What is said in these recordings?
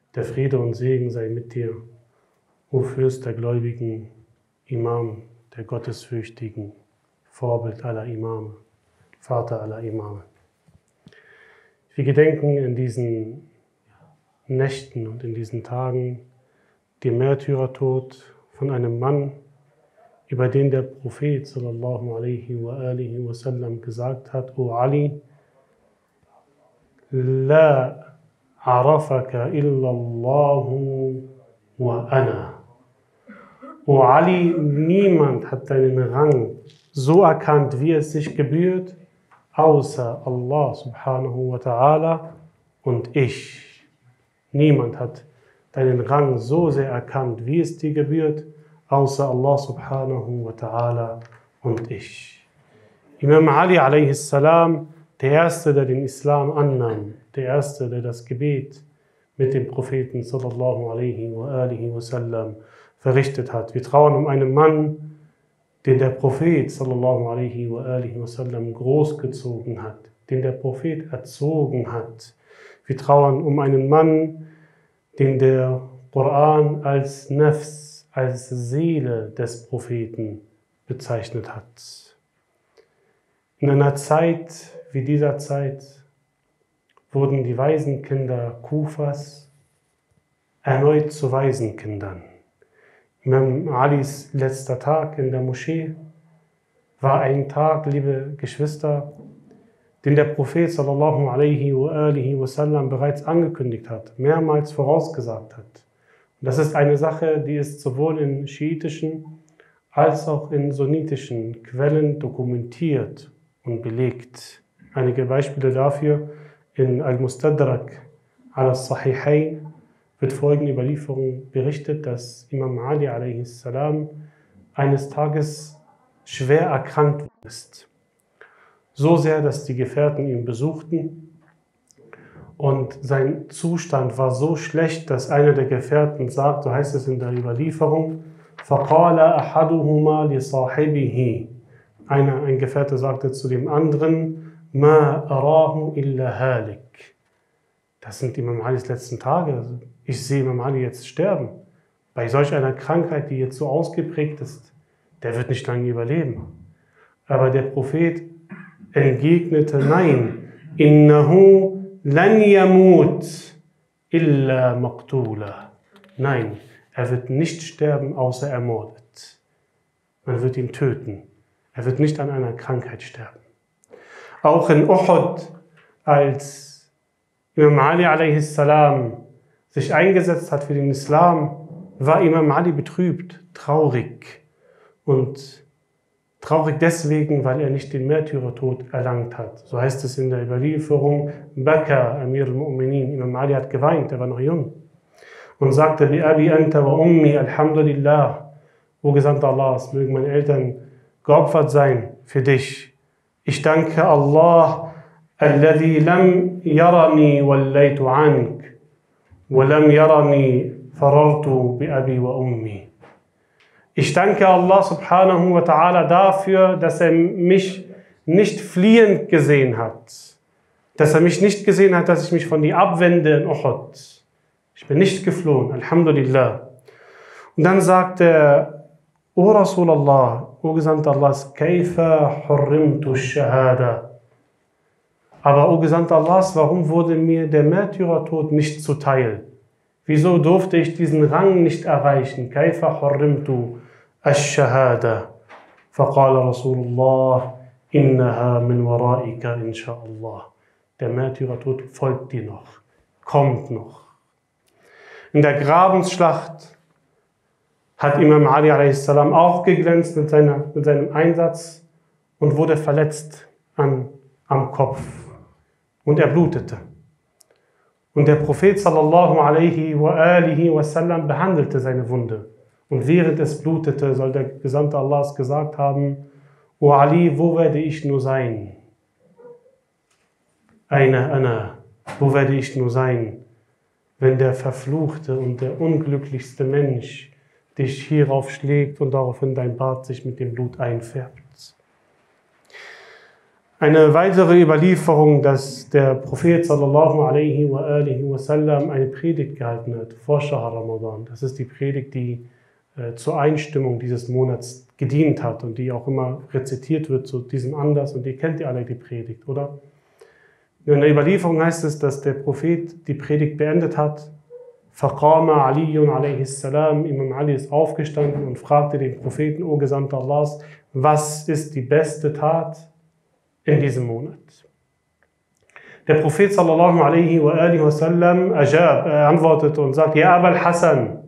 Der Friede und Segen sei mit dir, o Fürst der Gläubigen, Imam der Gottesfürchtigen, Vorbild aller Imame, Vater aller Imame. Wir gedenken in diesen Nächten und in diesen Tagen den Märtyrertod von einem Mann, über den der Prophet sallallahu alaihi wa alihi wa sallam gesagt hat: O Ali, la arafaka illallahu wa ana. O Ali, niemand hat deinen Rang so erkannt, wie es sich gebührt, außer Allah subhanahu wa ta'ala und ich. Niemand hat deinen Rang so sehr erkannt, wie es dir gebührt, außer Allah subhanahu wa ta'ala und ich. Imam Ali a.s., der Erste, der den Islam annahm, der Erste, der das Gebet mit dem Propheten sallallahu alaihi wa alihi wa sallam verrichtet hat. Wir trauern um einen Mann, den der Prophet sallallahu alaihi wa alihi wa sallam großgezogen hat, den der Prophet erzogen hat. Wir trauern um einen Mann, den der Koran als Nafs, als Seele des Propheten bezeichnet hat. In einer Zeit wie dieser Zeit wurden die Waisenkinder Kufas erneut zu Waisenkindern. Imam Alis letzter Tag in der Moschee war ein Tag, liebe Geschwister, den der Prophet sallallahu alaihi wa alihi wa sallam bereits angekündigt hat, mehrmals vorausgesagt hat. Und das ist eine Sache, die ist sowohl in schiitischen als auch in sunnitischen Quellen dokumentiert und belegt. Einige Beispiele dafür: in Al-Mustadrak al-Sahihain wird folgende Überlieferung berichtet, dass Imam Ali a.s. eines Tages schwer erkrankt ist. So sehr, dass die Gefährten ihn besuchten, und sein Zustand war so schlecht, dass einer der Gefährten sagt, so heißt es in der Überlieferung, فَقَالَ أَحَدُهُمَا لِصَاحِبِهِ. Ein Gefährte sagte zu dem anderen, مَا أَرَاهُ إِلَّا هَالِكَ. Das sind Imam Alis letzten Tage. Also ich sehe Imam Ali jetzt sterben. Bei solch einer Krankheit, die jetzt so ausgeprägt ist, der wird nicht lange überleben. Aber der Prophet entgegnete, nein, innahu lan yamut illa maqtula. Nein, er wird nicht sterben, außer ermordet. Man wird ihn töten. Er wird nicht an einer Krankheit sterben. Auch in Uhud, als Imam Ali a.s. sich eingesetzt hat für den Islam, war Imam Ali betrübt, traurig. Und traurig deswegen, weil er nicht den Märtyrertod erlangt hat. So heißt es in der Überlieferung, Baka Amir al-Mu'minin. Imam Ali hat geweint, er war noch jung. Und sagte, Bi Abi anta wa ummi, alhamdulillah. O Gesandter Allahs, mögen meine Eltern geopfert sein für dich. Ich danke Allah, alladhi lam yarani wallaytu ank, wa lam yarani farartu bi Abi wa ummi. Ich danke Allah subhanahu wa ta'ala dafür, dass er mich nicht fliehend gesehen hat. Dass er mich nicht gesehen hat, dass ich mich von dir abwende in Uhud. Ich bin nicht geflohen, alhamdulillah. Und dann sagt er, O Rasulallah, O Gesandter Allahs, Kaifa hurrimtu shahada. Aber O Gesandter Allahs, warum wurde mir der Märtyrertod nicht zuteil? Wieso durfte ich diesen Rang nicht erreichen? Kaifa hurrimtu ash-shahada. Faqala Rasulullah, innaha min waraika insha'Allah. Der Märtyrertod folgt dir noch, kommt noch. In der Grabensschlacht hat Imam Ali a.s. auch geglänzt mit seinem Einsatz und wurde verletzt am Kopf. Und er blutete. Und der Prophet sallallahu alaihi wa alihi wa sallam behandelte seine Wunde. Und während es blutete, soll der Gesandte Allahs gesagt haben, O Ali, wo werde ich nur sein? Aina ana, wo werde ich nur sein, wenn der verfluchte und der unglücklichste Mensch dich hierauf schlägt und daraufhin dein Bart sich mit dem Blut einfärbt? Eine weitere Überlieferung, dass der Prophet sallallahu alaihi wa sallam eine Predigt gehalten hat vor Shahr Ramadan. Das ist die Predigt, die zur Einstimmung dieses Monats gedient hat und die auch immer rezitiert wird zu diesem Anlass. Und ihr kennt ja alle die Predigt, oder? In der Überlieferung heißt es, dass der Prophet die Predigt beendet hat. Faqama Aliyun a.s. Imam Ali ist aufgestanden und fragte den Propheten, O Gesandter Allahs, was ist die beste Tat in diesem Monat? Der Prophet sallallahu alaihi wa sallam antwortet und sagt, Ja Abul Hassan,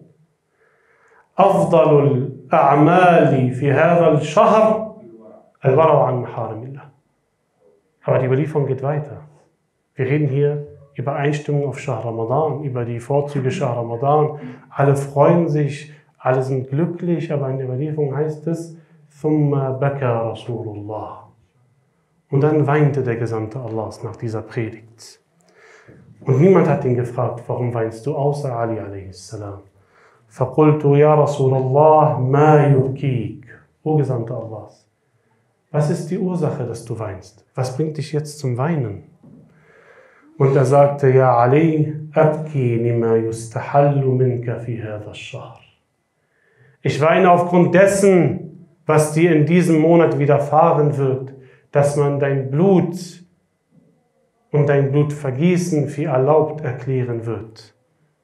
afdalul a'mali fi hadha al-shahr al-wara'u an maharimillah. Aber die Überlieferung geht weiter. Wir reden hier über Einstimmung auf Shahr Ramadan, über die Vorzüge Shahr Ramadan. Alle freuen sich, alle sind glücklich, aber in der Überlieferung heißt es, Thumma baka Rasulullah. Und dann weinte der Gesandte Allahs nach dieser Predigt. Und niemand hat ihn gefragt, warum weinst du, außer Ali a.s. Faqultu ya Rasulallah, ma yubkik. O Gesandte Allahs, was ist die Ursache, dass du weinst? Was bringt dich jetzt zum Weinen? Und er sagte, Ja Ali, abki lima yustahallu minka fi hadha ash-shahr. Ich weine aufgrund dessen, was dir in diesem Monat widerfahren wird, dass man dein Blut und dein Blutvergießen für erlaubt erklären wird.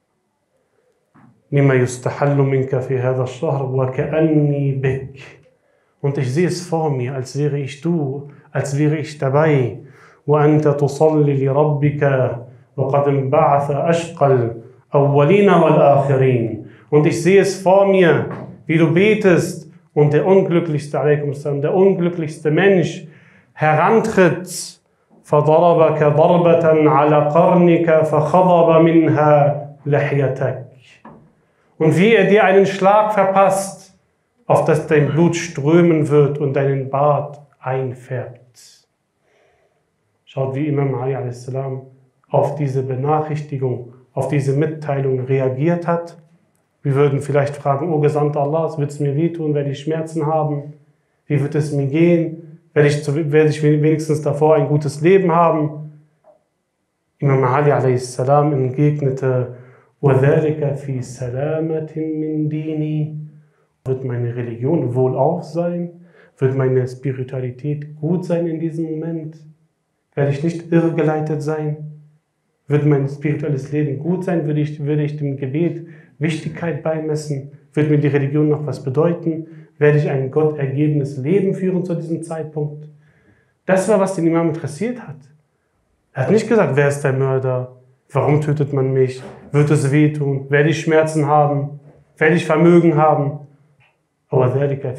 Lima yustahallu minka fi hadha ash-shahr wa ka'anni bik. Und ich sehe es vor mir, als wäre ich du, als wäre ich dabei. وأنت تصلي لربك وقد انبعث أشقى الأولين والآخرين. Und ich sehe es vor mir, wie du betest und der unglücklichste, der unglücklichste Mensch herantritt. فضربك ضربة على قرنك فخضب منها لحيتك. Und wie er dir einen Schlag verpasst, auf das dein Blut strömen wird und deinen Bart einfärbt. Schaut, wie Imam Ali a.s. auf diese Benachrichtigung, auf diese Mitteilung reagiert hat. Wir würden vielleicht fragen, O Gesandter Allahs, wird es mir wehtun, werde ich Schmerzen haben? Wie wird es mir gehen? Werde ich wenigstens davor ein gutes Leben haben? Imam Ali a.s. entgegnete, وَذَلِكَ فِي سَلَامَةٍ مِّن دِينِي. Wird meine Religion wohlauf sein? Wird meine Spiritualität gut sein in diesem Moment? Werde ich nicht irregeleitet sein? Wird mein spirituelles Leben gut sein? Würde ich dem Gebet Wichtigkeit beimessen? Wird mir die Religion noch was bedeuten? Werde ich ein gottergebenes Leben führen zu diesem Zeitpunkt? Das war, was den Imam interessiert hat. Er hat nicht gesagt, wer ist der Mörder? Warum tötet man mich? Wird es wehtun? Werde ich Schmerzen haben? Werde ich Vermögen haben? Aber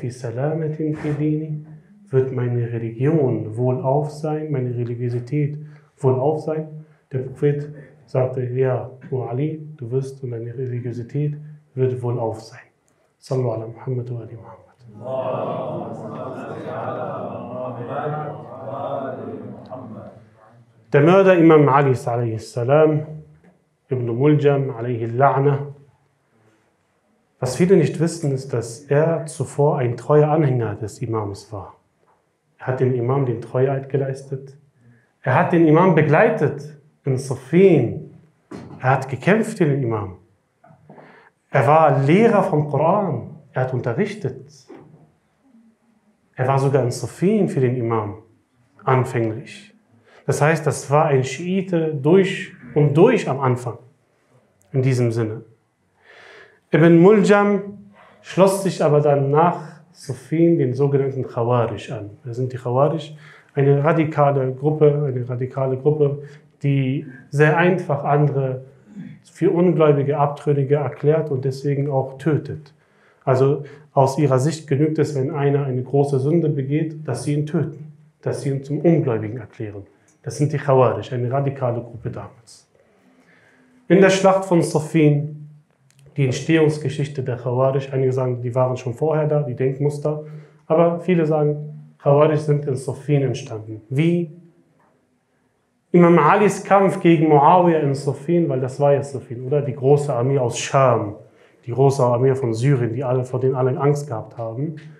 wird meine Religion wohlauf sein, meine Religiosität wohlauf sein? Der Prophet sagte, ja, O Ali, du wirst und deine Religiosität wird wohlauf sein. Sallu ala Muhammad wa ali Muhammad. Der Mörder Imam Ali a.s. Ibn Muljam alayhi al-La'na. Was viele nicht wissen, ist, dass er zuvor ein treuer Anhänger des Imams war. Er hat dem Imam den Treueid geleistet. Er hat den Imam begleitet in Siffin. Er hat gekämpft für den Imam. Er war Lehrer vom Koran. Er hat unterrichtet. Er war sogar in Siffin für den Imam, anfänglich. Das heißt, das war ein Schiite durch und durch am Anfang, in diesem Sinne. Ibn Muljam schloss sich aber dann nach Siffin den sogenannten Khawarij an. Das sind die Khawarij, eine radikale Gruppe, die sehr einfach andere für ungläubige Abtrünnige erklärt und deswegen auch tötet. Also aus ihrer Sicht genügt es, wenn einer eine große Sünde begeht, dass sie ihn töten, dass sie ihn zum Ungläubigen erklären. Das sind die Khawarij, eine radikale Gruppe damals. In der Schlacht von Siffin, die Entstehungsgeschichte der Khawarij, einige sagen, die waren schon vorher da, die Denkmuster, aber viele sagen, Khawarij sind in Siffin entstanden. Wie? Imam Alis Kampf gegen Muawiyah in Siffin, weil das war ja Siffin, oder? Die große Armee aus Scham, die große Armee von Syrien, vor denen alle Angst gehabt haben.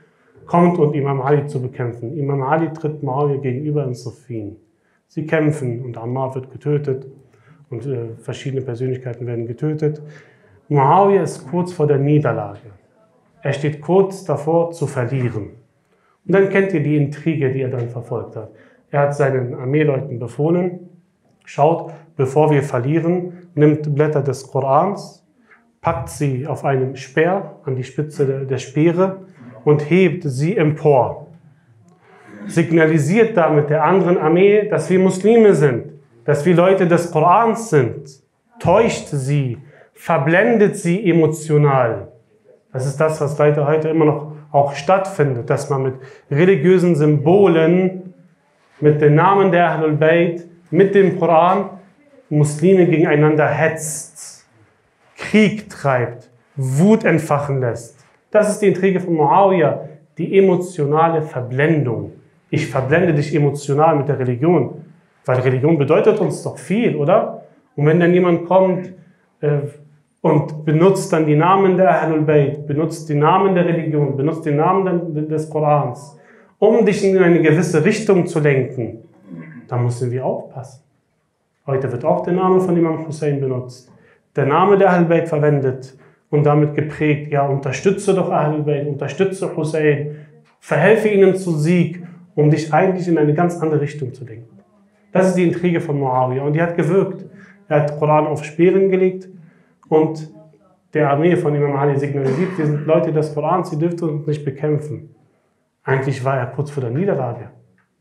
kommt, um Imam Ali zu bekämpfen. Imam Ali tritt Muawiyah gegenüber in Siffin. Sie kämpfen und Ammar wird getötet und verschiedene Persönlichkeiten werden getötet. Muawiyah ist kurz vor der Niederlage. Er steht kurz davor zu verlieren. Und dann kennt ihr die Intrige, die er dann verfolgt hat. Er hat seinen Armeeleuten befohlen, schaut, bevor wir verlieren, nimmt Blätter des Korans, packt sie auf einem Speer an die Spitze der Speere und hebt sie empor. Signalisiert damit der anderen Armee, dass wir Muslime sind, dass wir Leute des Korans sind. Täuscht sie, verblendet sie emotional. Das ist das, was leider heute immer noch auch stattfindet, dass man mit religiösen Symbolen, mit den Namen der Ahlul Bayt, mit dem Koran Muslime gegeneinander hetzt, Krieg treibt, Wut entfachen lässt. Das ist die Intrige von Muawiyah, die emotionale Verblendung. Ich verblende dich emotional mit der Religion, weil Religion bedeutet uns doch viel, oder? Und wenn dann jemand kommt und benutzt dann die Namen der Ahlul Bayt, benutzt die Namen der Religion, benutzt die Namen des Korans, um dich in eine gewisse Richtung zu lenken, da müssen wir aufpassen. Heute wird auch der Name von Imam Hussein benutzt, der Name der Ahlul Bayt verwendet und damit geprägt, ja, unterstütze doch Ahlul Bayt, unterstütze Hussein, verhelfe ihnen zu Sieg, um dich eigentlich in eine ganz andere Richtung zu lenken. Das ist die Intrige von Muawiyah und die hat gewirkt. Er hat Koran auf Speeren gelegt und der Armee von Imam Ali signalisiert, wir sind Leute des Korans, sie dürfen uns nicht bekämpfen. Eigentlich war er kurz vor der Niederlage.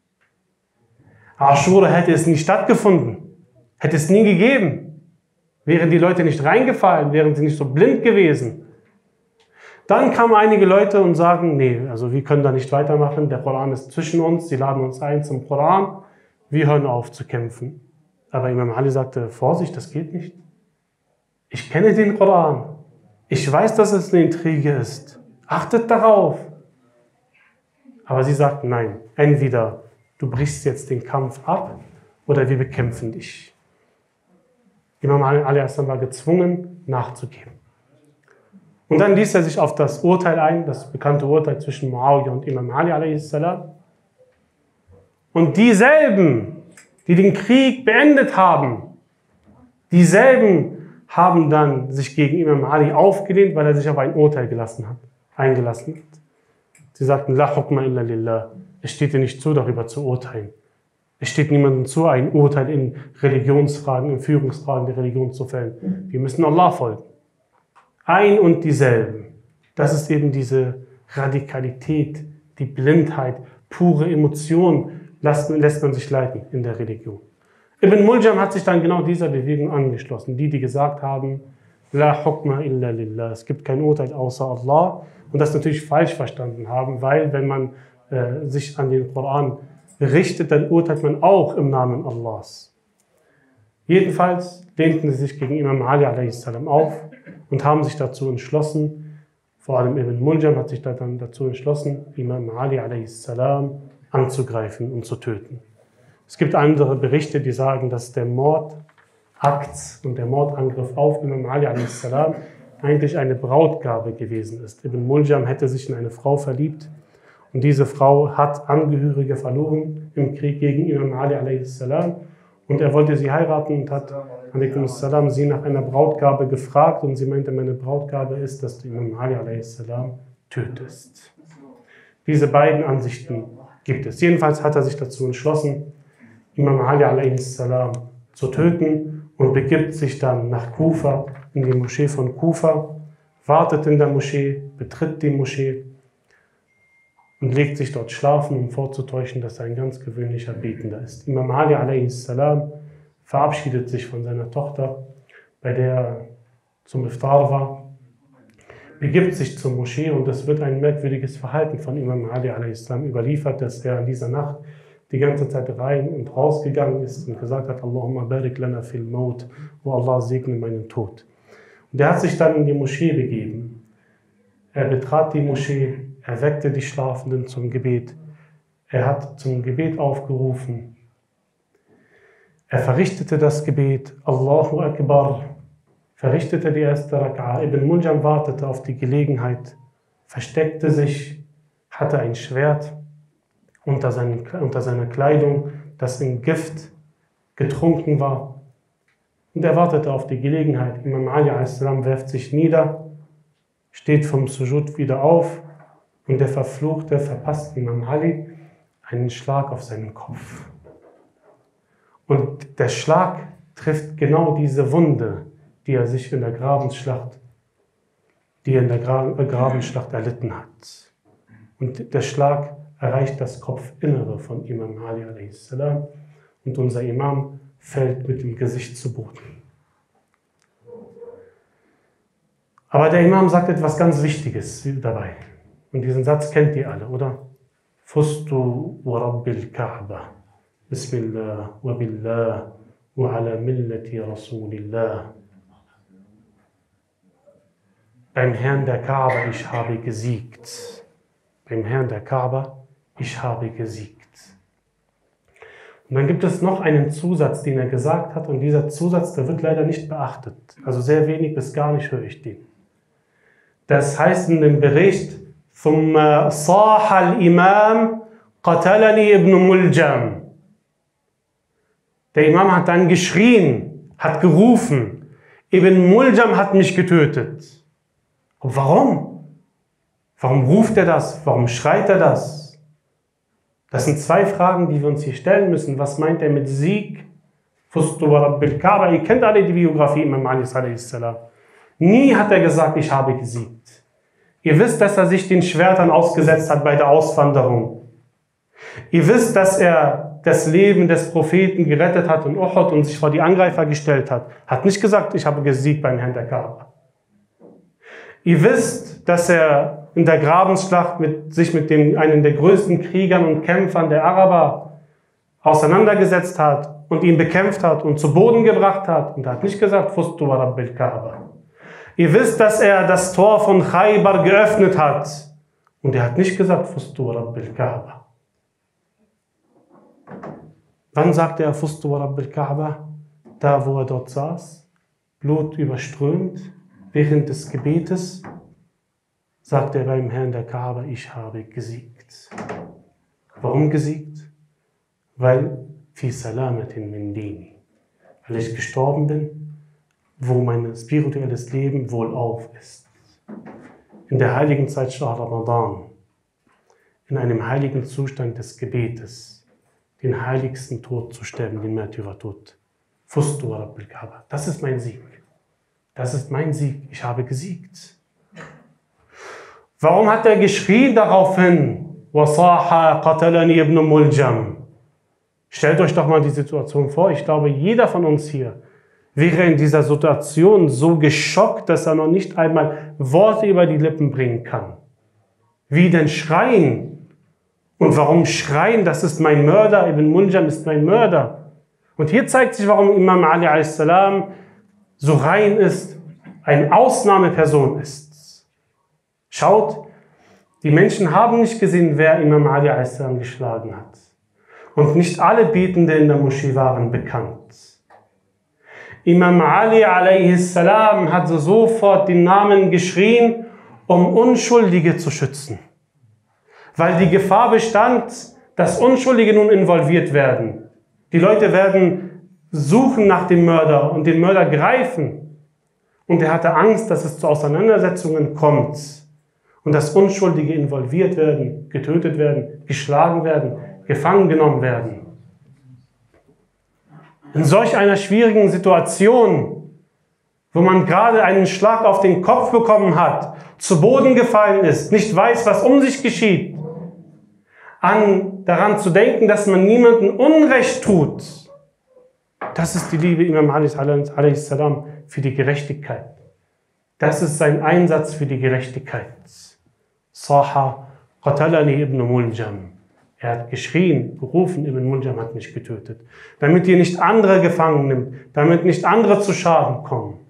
Aschura hätte es nie stattgefunden, hätte es nie gegeben. Wären die Leute nicht reingefallen, wären sie nicht so blind gewesen. Dann kamen einige Leute und sagen, nee, also wir können da nicht weitermachen, der Koran ist zwischen uns, sie laden uns ein zum Koran, wir hören auf zu kämpfen. Aber Imam Ali sagte, Vorsicht, das geht nicht. Ich kenne den Koran. Ich weiß, dass es eine Intrige ist. Achtet darauf. Aber sie sagten, nein, entweder du brichst jetzt den Kampf ab oder wir bekämpfen dich. Imam Ali war gezwungen, nachzugeben. Und dann ließ er sich auf das Urteil ein, das bekannte Urteil zwischen Muawiyah und Imam Ali a.s. Und dieselben, die den Krieg beendet haben, dieselben haben dann sich gegen Imam Ali aufgelehnt, weil er sich auf ein Urteil eingelassen hat. Sie sagten, La hukma illa lillah. Es steht dir nicht zu, darüber zu urteilen. Es steht niemandem zu, ein Urteil in Religionsfragen, in Führungsfragen der Religion zu fällen. Wir müssen Allah folgen. Ein und dieselben. Das ist eben diese Radikalität, die Blindheit, pure Emotion lässt man sich leiten in der Religion. Ibn Muljam hat sich dann genau dieser Bewegung angeschlossen. Die gesagt haben, La hukma illa lillah. Es gibt kein Urteil außer Allah. Und das natürlich falsch verstanden haben, weil wenn man sich an den Koran richtet, dann urteilt man auch im Namen Allahs. Jedenfalls lehnten sie sich gegen Imam Ali a.s. auf und haben sich dazu entschlossen, vor allem Ibn Muljam hat sich dann dazu entschlossen, Imam Ali a.s. anzugreifen und zu töten. Es gibt andere Berichte, die sagen, dass der Mordakt und der Mordangriff auf Imam Ali a.s. eigentlich eine Brautgabe gewesen ist. Ibn Muljam hätte sich in eine Frau verliebt und diese Frau hat Angehörige verloren im Krieg gegen Imam Ali a.s. und er wollte sie heiraten und hat a.s. sie nach einer Brautgabe gefragt und sie meinte, meine Brautgabe ist, dass du Imam Ali a.s. tötest. Diese beiden Ansichten gibt es. Jedenfalls hat er sich dazu entschlossen, Imam Ali a.s. zu töten und begibt sich dann nach Kufa, in die Moschee von Kufa, wartet in der Moschee, betritt die Moschee und legt sich dort schlafen, um vorzutäuschen, dass er ein ganz gewöhnlicher Betender ist. Imam Ali a.s. verabschiedet sich von seiner Tochter, bei der er zum Iftar war, begibt sich zur Moschee und es wird ein merkwürdiges Verhalten von Imam Ali a.s. überliefert, dass er an dieser Nacht die ganze Zeit rein und rausgegangen ist und gesagt hat, Allahumma barik lana fil maut, wo Allah segne meinen Tod. Und er hat sich dann in die Moschee begeben. Er betrat die Moschee, er weckte die Schlafenden zum Gebet. Er hat zum Gebet aufgerufen. Er verrichtete das Gebet, Allahu Akbar, verrichtete die erste Raka'a. Ibn Muljam wartete auf die Gelegenheit, versteckte sich, hatte ein Schwert unter seiner Kleidung, das in Gift getrunken war. Und er wartete auf die Gelegenheit. Imam Ali a.s. werft sich nieder, steht vom Sujud wieder auf und der Verfluchte verpasst Imam Ali einen Schlag auf seinen Kopf. Und der Schlag trifft genau diese Wunde, die er sich in der Grabensschlacht erlitten hat. Und der Schlag erreicht das Kopfinnere von Imam Ali a.s. und unser Imam fällt mit dem Gesicht zu Boden. Aber der Imam sagt etwas ganz Wichtiges dabei. Und diesen Satz kennt ihr alle, oder? Fustu wa Rabbil Kaaba. Bismillah wa billah wa ala millati Rasulillah. Beim Herrn der Kaaba, ich habe gesiegt. Beim Herrn der Kaaba, ich habe gesiegt. Und dann gibt es noch einen Zusatz, den er gesagt hat, und dieser Zusatz, der wird leider nicht beachtet. Also sehr wenig bis gar nicht höre ich den. Das heißt in dem Bericht, ثم صاح الإمام قتلني ابن ملجم. Der Imam hat dann geschrien, hat gerufen, Ibn Muljam hat mich getötet. Und warum? Warum ruft er das? Warum schreit er das? Das sind zwei Fragen, die wir uns hier stellen müssen. Was meint er mit Sieg? Fustu wa Rabbil Kaaba. Ihr kennt alle die Biografie Imam Ali a.s. Nie hat er gesagt, ich habe gesiegt. Ihr wisst, dass er sich den Schwertern ausgesetzt hat bei der Auswanderung. Ihr wisst, dass er das Leben des Propheten gerettet hat in Uhud und sich vor die Angreifer gestellt hat. Hat nicht gesagt, ich habe gesiegt beim Herrn der Kaaba. Ihr wisst, dass er in der Grabensschlacht sich mit einem der größten Kriegern und Kämpfern der Araber auseinandergesetzt hat und ihn bekämpft hat und zu Boden gebracht hat. Und er hat nicht gesagt, Fustu wa Rabbil Kaaba. Ihr wisst, dass er das Tor von Khaybar geöffnet hat. Und er hat nicht gesagt, Fustu wa Rabbil Kaaba. Wann sagte er Fustu wa Rabbil Kaaba? Da, wo er dort saß, Blut überströmt, während des Gebetes, sagte er beim Herrn der Kaaba, ich habe gesiegt. Warum gesiegt? Weil fi salamatin min dini. Weil ich gestorben bin, wo mein spirituelles Leben wohlauf ist. In der heiligen Zeit Shahr Ramadan, in einem heiligen Zustand des Gebetes, den heiligsten Tod zu sterben, den Märtyrertod. Fustu wa Rabbil Kaaba. Das ist mein Sieg. Das ist mein Sieg. Ich habe gesiegt. Warum hat er geschrien daraufhin? Wasaha qatalani ibn Muljam. Stellt euch doch mal die Situation vor. Ich glaube, jeder von uns hier wäre in dieser Situation so geschockt, dass er noch nicht einmal Worte über die Lippen bringen kann. Wie denn schreien? Und warum schreien? Das ist mein Mörder. Ibn Muljam ist mein Mörder. Und hier zeigt sich, warum Imam Ali a.s. so rein ist, eine Ausnahmeperson ist. Schaut, die Menschen haben nicht gesehen, wer Imam Ali a.s. geschlagen hat. Und nicht alle Betende in der Moschee waren bekannt. Imam Ali a.s. hat sofort den Namen geschrien, um Unschuldige zu schützen. Weil die Gefahr bestand, dass Unschuldige nun involviert werden. Die Leute werden suchen nach dem Mörder und den Mörder greifen. Und er hatte Angst, dass es zu Auseinandersetzungen kommt und dass Unschuldige involviert werden, getötet werden, geschlagen werden, gefangen genommen werden. In solch einer schwierigen Situation, wo man gerade einen Schlag auf den Kopf bekommen hat, zu Boden gefallen ist, nicht weiß, was um sich geschieht, daran zu denken, dass man niemandem Unrecht tut, das ist die Liebe Imam Ali a.s. für die Gerechtigkeit. Das ist sein Einsatz für die Gerechtigkeit. Saha qatalani ibn Muljam. Er hat geschrien, gerufen, Ibn Muljam hat mich getötet. Damit ihr nicht andere gefangen nimmt, damit nicht andere zu Schaden kommen.